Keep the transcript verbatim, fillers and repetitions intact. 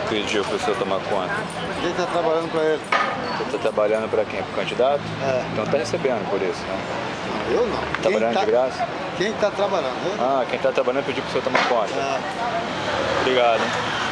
pediu para o senhor tomar conta? Quem está trabalhando para ele? Você está trabalhando para quem? Para o candidato? É. Então está recebendo por isso, né? Não, eu não. Trabalhando tá, de graça? Quem está trabalhando? Eu? Ah, quem está trabalhando pediu para o senhor tomar conta. É. Obrigado.